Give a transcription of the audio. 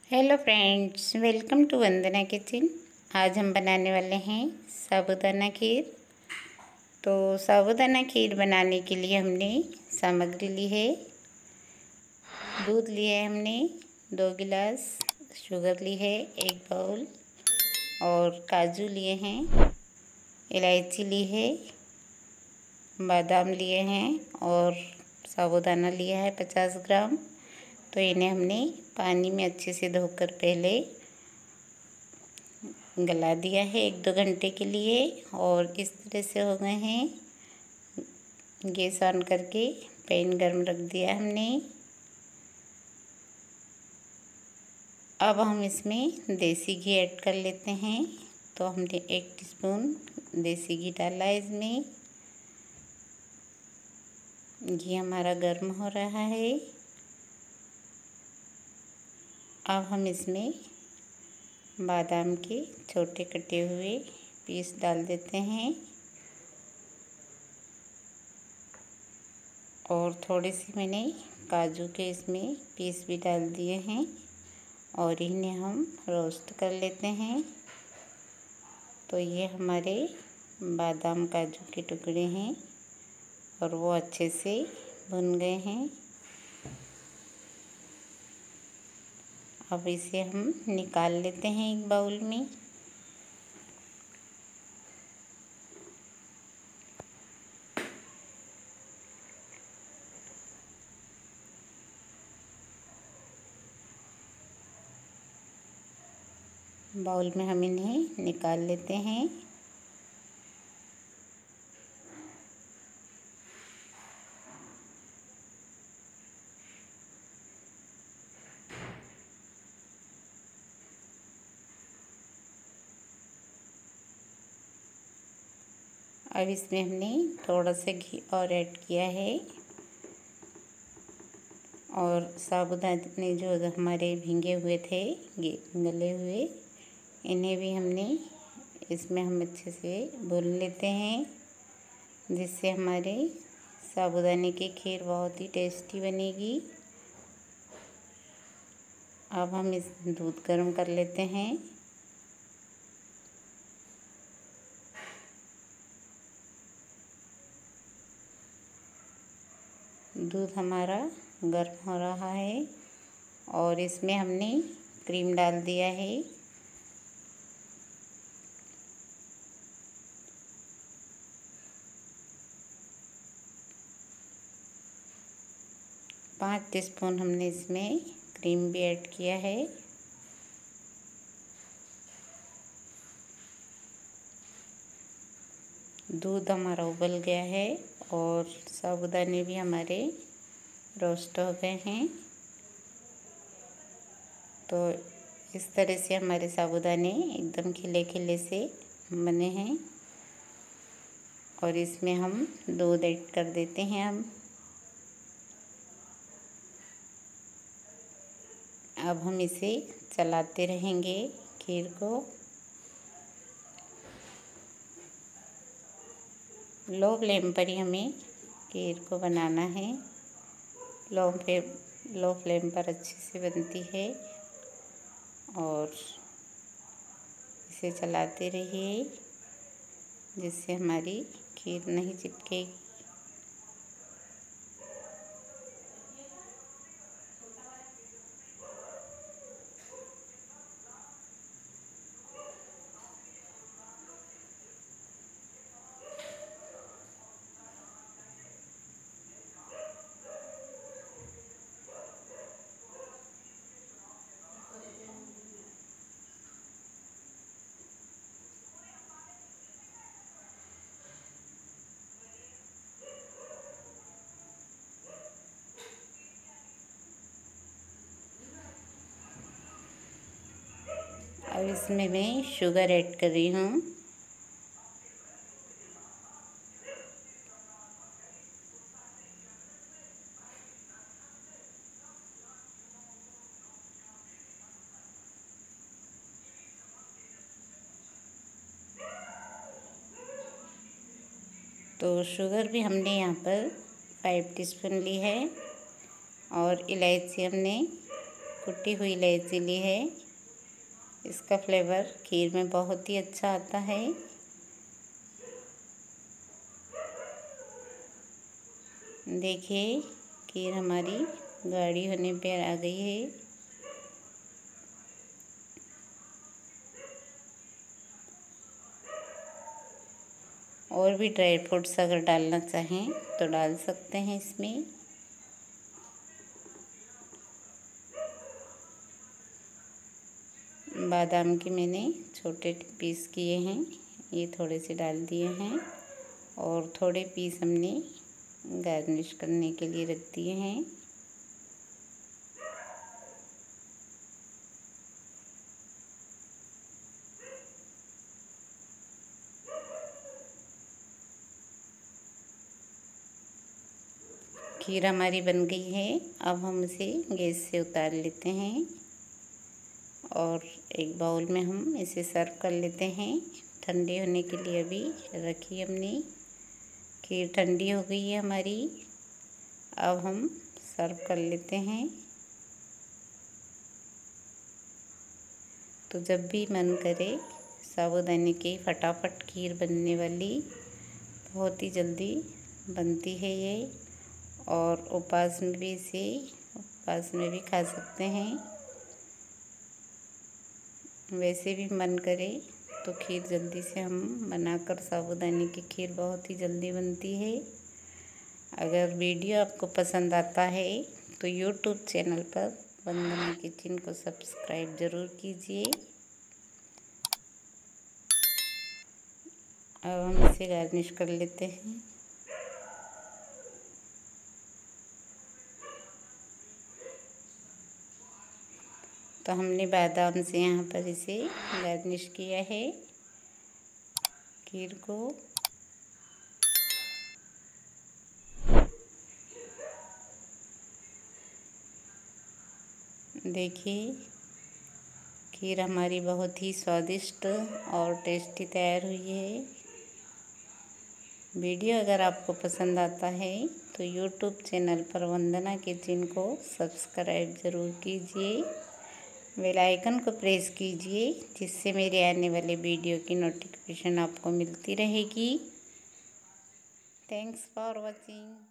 Hello friends, welcome to Vandana kitchen. आज हम बनाने वाले हैं साबूदाना खीर। तो साबूदाना खीर बनाने के लिए हमने सामग्री ली है। दूध लिया है हमने 2 गिलास, शुगर ली है 1 बाउल, और काजू लिए हैं, इलायची ली है, बादाम लिए हैं और साबूदाना लिया है 50 ग्राम। तो इन्हें हमने पानी में अच्छे से धोकर पहले गला दिया है 1-2 घंटे के लिए, और इस तरह से हो गए हैं। गैस ऑन करके पैन गर्म रख दिया हमने। अब हम इसमें देसी घी ऐड कर लेते हैं। तो हमने 1 टीस्पून देसी घी डाला है इसमें। घी हमारा गर्म हो रहा है। अब हम इसमें बादाम के छोटे कटे हुए पीस डाल देते हैं, और थोड़ी सी मैंने काजू के इसमें पीस भी डाल दिए हैं, और इन्हें हम रोस्ट कर लेते हैं। तो ये हमारे बादाम काजू के टुकड़े हैं और वो अच्छे से भुन गए हैं। अब इसे हम निकाल लेते हैं एक बाउल में। बाउल में हम इन्हें निकाल लेते हैं। अब इसमें हमने थोड़ा सा घी और ऐड किया है, और साबूदाने जो हमारे भीगे हुए थे गले हुए, इन्हें भी हमने इसमें हम अच्छे से भून लेते हैं, जिससे हमारे साबूदाने की खीर बहुत ही टेस्टी बनेगी। अब हम इस दूध गर्म कर लेते हैं। दूध हमारा गर्म हो रहा है, और इसमें हमने क्रीम डाल दिया है। पाँच टीस्पून हमने इसमें क्रीम भी ऐड किया है। दूध हमारा उबल गया है, और साबूदाने भी हमारे रोस्ट हो गए हैं। तो इस तरह से हमारे साबूदाने एकदम खिले खिले से बने हैं, और इसमें हम दूध ऐड कर देते हैं। अब हम इसे चलाते रहेंगे खीर को। लो फ्लेम पर ही हमें खीर को बनाना है। लो फ्लेम पर अच्छे से बनती है, और इसे चलाते रहिए, जिससे हमारी खीर नहीं चिपकेगी। अब इसमें मैं शुगर ऐड कर रही हूँ। तो शुगर भी हमने यहाँ पर 5 टीस्पून ली है, और इलायची हमने कुटी हुई इलायची ली है। इसका फ्लेवर खीर में बहुत ही अच्छा आता है। देखिए खीर हमारी गाढ़ी होने पे आ गई है। और भी ड्राई फ्रूट्स अगर डालना चाहें तो डाल सकते हैं इसमें। बादाम के मैंने छोटे पीस किए हैं, ये थोड़े से डाल दिए हैं। और थोड़े पीस हमने गार्निश करने के लिए रख दिए हैं। खीर हमारी बन गई है। अब हम इसे गैस से उतार लेते हैं और एक बाउल में हम इसे सर्व कर लेते हैं। ठंडी होने के लिए अभी रखी हमने। खीर ठंडी हो गई है हमारी। अब हम सर्व कर लेते हैं। तो जब भी मन करे साबूदाने की फटाफट खीर बनने वाली, बहुत ही जल्दी बनती है ये। और उपवास में भी खा सकते हैं। वैसे भी मन करे तो खीर जल्दी से हम बनाकर, साबूदाने की खीर बहुत ही जल्दी बनती है। अगर वीडियो आपको पसंद आता है तो यूट्यूब चैनल पर वंदना किचन को सब्सक्राइब ज़रूर कीजिए। अब हम इसे गार्निश कर लेते हैं। तो हमने बादाम से यहाँ पर इसे गार्निश किया है खीर को। देखिए खीर हमारी बहुत ही स्वादिष्ट और टेस्टी तैयार हुई है। वीडियो अगर आपको पसंद आता है तो यूट्यूब चैनल पर वंदना किचन को सब्सक्राइब ज़रूर कीजिए। बेल आइकन को प्रेस कीजिए, जिससे मेरे आने वाले वीडियो की नोटिफिकेशन आपको मिलती रहेगी। Thanks for watching.